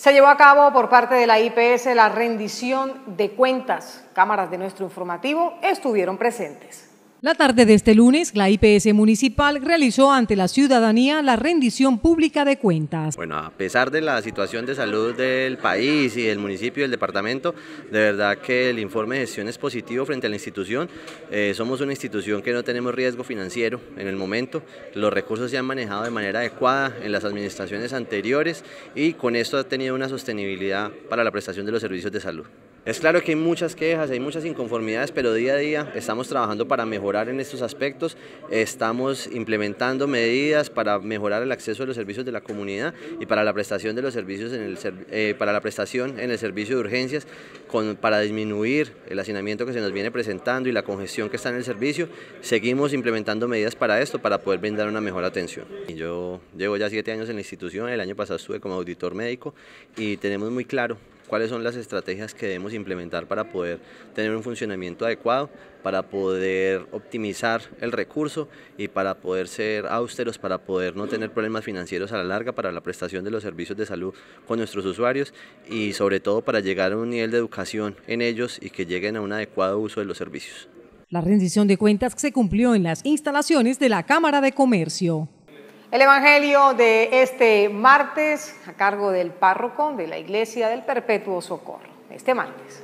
Se llevó a cabo por parte de la IPS la rendición de cuentas. Cámaras de nuestro informativo estuvieron presentes. La tarde de este lunes, la IPS municipal realizó ante la ciudadanía la rendición pública de cuentas. Bueno, a pesar de la situación de salud del país y del municipio y del departamento, de verdad que el informe de gestión es positivo frente a la institución. Somos una institución que no tenemos riesgo financiero en el momento, los recursos se han manejado de manera adecuada en las administraciones anteriores y con esto ha tenido una sostenibilidad para la prestación de los servicios de salud. Es claro que hay muchas quejas, hay muchas inconformidades, pero día a día estamos trabajando para mejorar en estos aspectos, estamos implementando medidas para mejorar el acceso a los servicios de la comunidad y para la prestación de los servicios en el servicio de urgencias, para disminuir el hacinamiento que se nos viene presentando y la congestión que está en el servicio. Seguimos implementando medidas para esto, para poder brindar una mejor atención. Yo llevo ya 7 años en la institución, el año pasado estuve como auditor médico y tenemos muy claro cuáles son las estrategias que debemos implementar para poder tener un funcionamiento adecuado, para poder optimizar el recurso y para poder ser austeros, para poder no tener problemas financieros a la larga para la prestación de los servicios de salud con nuestros usuarios y sobre todo para llegar a un nivel de educación en ellos y que lleguen a un adecuado uso de los servicios. La rendición de cuentas se cumplió en las instalaciones de la Cámara de Comercio. El evangelio de este martes a cargo del párroco de la Iglesia del Perpetuo Socorro. Este martes.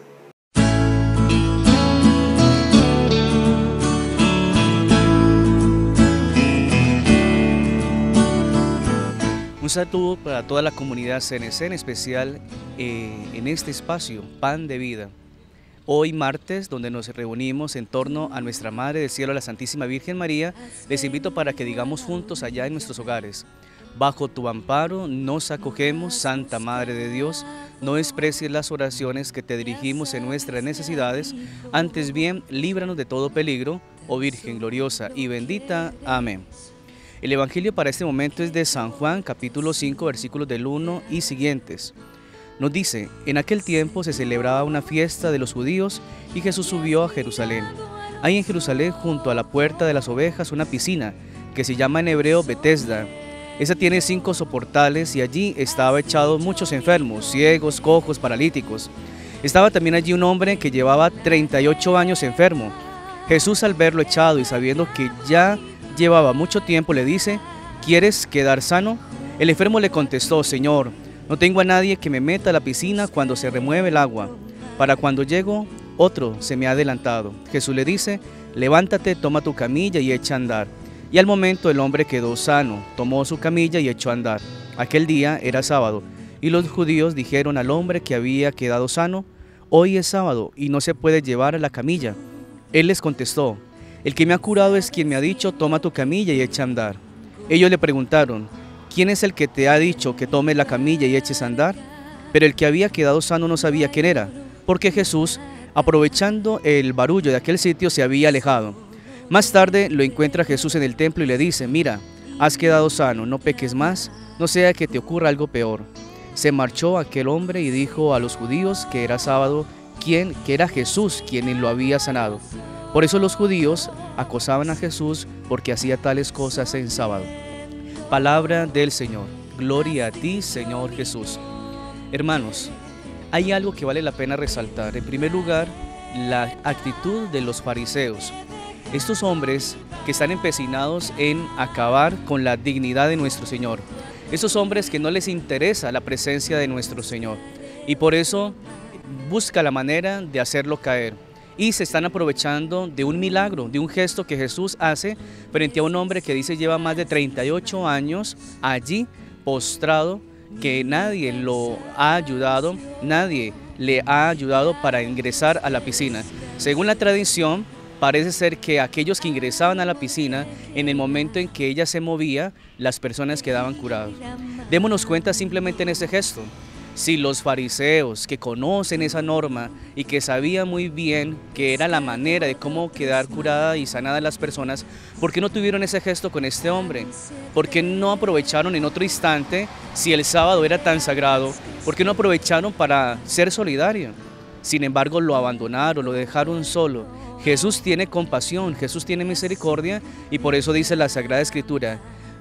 Un saludo para toda la comunidad CNC, en especial en este espacio, Pan de Vida. Hoy martes, donde nos reunimos en torno a nuestra Madre del Cielo, la Santísima Virgen María, les invito para que digamos juntos allá en nuestros hogares: bajo tu amparo nos acogemos, Santa Madre de Dios, no desprecies las oraciones que te dirigimos en nuestras necesidades, antes bien, líbranos de todo peligro, oh Virgen gloriosa y bendita. Amén. El Evangelio para este momento es de San Juan, capítulo 5, versículos del 1 y siguientes. Nos dice: en aquel tiempo se celebraba una fiesta de los judíos y Jesús subió a Jerusalén. Hay en Jerusalén, junto a la puerta de las ovejas, una piscina que se llama en hebreo Betesda. Esa tiene 5 soportales y allí estaba echados muchos enfermos, ciegos, cojos, paralíticos. Estaba también allí un hombre que llevaba 38 años enfermo. Jesús, al verlo echado y sabiendo que ya llevaba mucho tiempo, le dice: ¿quieres quedar sano? El enfermo le contestó: Señor, no tengo a nadie que me meta a la piscina cuando se remueve el agua. Para cuando llego, otro se me ha adelantado. Jesús le dice: levántate, toma tu camilla y echa a andar. Y al momento el hombre quedó sano, tomó su camilla y echó a andar. Aquel día era sábado, y los judíos dijeron al hombre que había quedado sano: hoy es sábado y no se puede llevar a la camilla. Él les contestó: el que me ha curado es quien me ha dicho: toma tu camilla y echa a andar. Ellos le preguntaron: ¿quién es el que te ha dicho que tomes la camilla y eches a andar? Pero el que había quedado sano no sabía quién era, porque Jesús, aprovechando el barullo de aquel sitio, se había alejado. Más tarde lo encuentra Jesús en el templo y le dice: mira, has quedado sano, no peques más, no sea que te ocurra algo peor. Se marchó aquel hombre y dijo a los judíos que era sábado, que era Jesús quien lo había sanado. Por eso los judíos acosaban a Jesús porque hacía tales cosas en sábado. Palabra del Señor. Gloria a ti, Señor Jesús. Hermanos, hay algo que vale la pena resaltar. En primer lugar, la actitud de los fariseos. Estos hombres que están empecinados en acabar con la dignidad de nuestro Señor. Estos hombres que no les interesa la presencia de nuestro Señor. Y por eso busca la manera de hacerlo caer. Y se están aprovechando de un milagro, de un gesto que Jesús hace frente a un hombre que dice lleva más de 38 años allí postrado, que nadie lo ha ayudado, nadie le ha ayudado para ingresar a la piscina. Según la tradición, parece ser que aquellos que ingresaban a la piscina, en el momento en que ella se movía, las personas quedaban curadas. Démonos cuenta simplemente en ese gesto. Si los fariseos, que conocen esa norma y que sabían muy bien que era la manera de cómo quedar curada y sanada las personas, ¿por qué no tuvieron ese gesto con este hombre? ¿Por qué no aprovecharon en otro instante, si el sábado era tan sagrado, por qué no aprovecharon para ser solidarios? Sin embargo, lo abandonaron, lo dejaron solo. Jesús tiene compasión, Jesús tiene misericordia y por eso dice la Sagrada Escritura: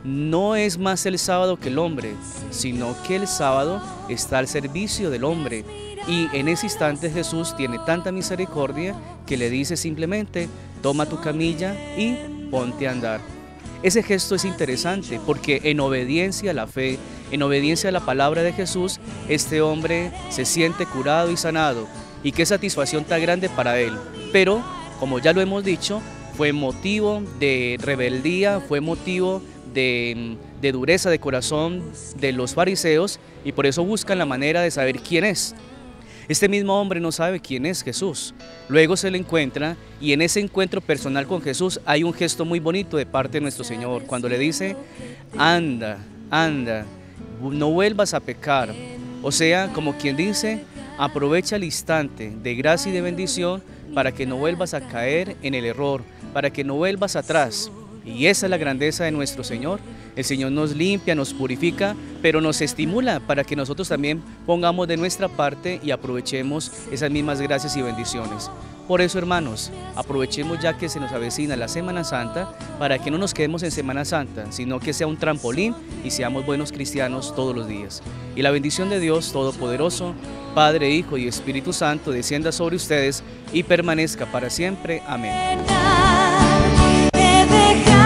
no es más el sábado que el hombre, sino que el sábado está al servicio del hombre. Y en ese instante Jesús tiene tanta misericordia que le dice simplemente, toma tu camilla y ponte a andar. Ese gesto es interesante porque en obediencia a la fe, en obediencia a la palabra de Jesús, este hombre se siente curado y sanado. Y qué satisfacción tan grande para él. Pero, como ya lo hemos dicho, fue motivo de rebeldía, fue motivo de dureza de corazón de los fariseos, y por eso buscan la manera de saber quién es. Este mismo hombre no sabe quién es Jesús. Luego se le encuentra, y en ese encuentro personal con Jesús hay un gesto muy bonito de parte de nuestro Señor, cuando le dice, anda, anda, no vuelvas a pecar. O sea, como quien dice, aprovecha el instante de gracia y de bendición para que no vuelvas a caer en el error, para que no vuelvas atrás. Y esa es la grandeza de nuestro Señor. El Señor nos limpia, nos purifica, pero nos estimula para que nosotros también pongamos de nuestra parte y aprovechemos esas mismas gracias y bendiciones. Por eso, hermanos, aprovechemos ya que se nos avecina la Semana Santa para que no nos quedemos en Semana Santa, sino que sea un trampolín y seamos buenos cristianos todos los días. Y la bendición de Dios Todopoderoso, Padre, Hijo y Espíritu Santo, descienda sobre ustedes y permanezca para siempre. Amén.